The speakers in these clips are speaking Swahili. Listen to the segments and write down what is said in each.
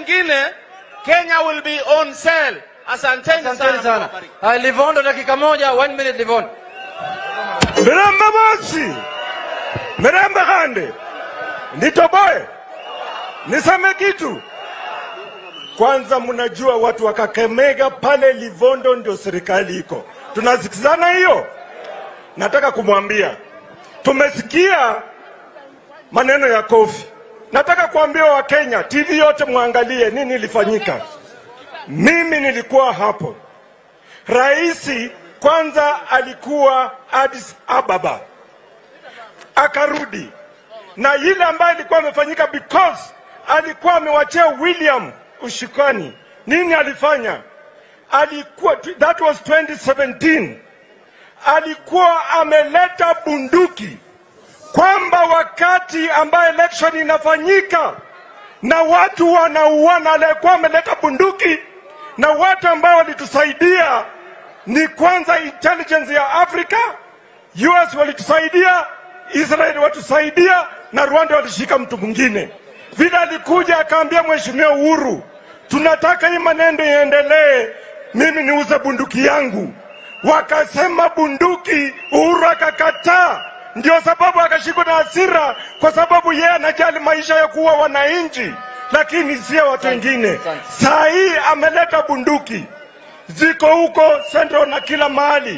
ingine, Kenya will be on sale. Asanteni sana. Livondo dakika moja, 1 minute Livondo. Miramba basi. Miramba kande. Nitoboe. Niseme kitu. Kwanza mnajua watu wa Kakamega pale Livondo ndio serikali iko. Tunasikizana hiyo? Nataka kumwambia. Tumesikia maneno ya Kofi. Nataka kuambia wa Kenya, TV yote muangalie nini ilifanyika. Mimi nilikuwa hapo. Raisi kwanza alikuwa Addis Ababa. Akarudi. Na ile ambayo ilikuwa imefanyika because alikuwa amewachia William ushukani. Nini alifanya? Alikuwa, that was 2017. Alikuwa ameleta bunduki kwamba wakati ambayo election inafanyika na watu wanauana, alikuwa ameleta bunduki, na watu ambao walitusaidia ni kwanza intelligence ya Afrika, US walitusaidia, Israel walitusaidia, na Rwanda walishika mtu mwingine. Vile alikuja akaambia Mheshimiwa Uhuru, tunataka hii maneno iendelee, mimi niuze bunduki yangu. Wakasema bunduki, Uhuru akakataa. Ndio sababu akashikwa na hasira, kwa sababu yeye anajali maisha ya kuwa wananchi, lakini sio watu wengine. Saa hii ameleta bunduki. Ziko huko Central na kila mahali.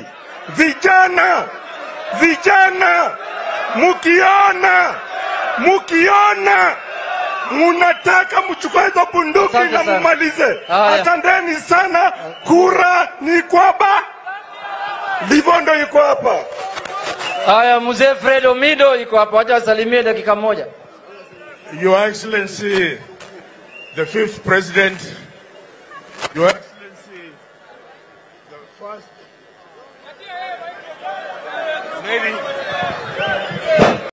Vijana, mukiona munataka mchukue hizo bunduki na mumalize. Asanteni sana. Kura ni kwaba. Livondo yuko hapa. Haya, Mzee Fred Omido yuko hapa. Acha asalimie dakika moja. Your Excellency, the 5th President, Your Excellency, the first lady.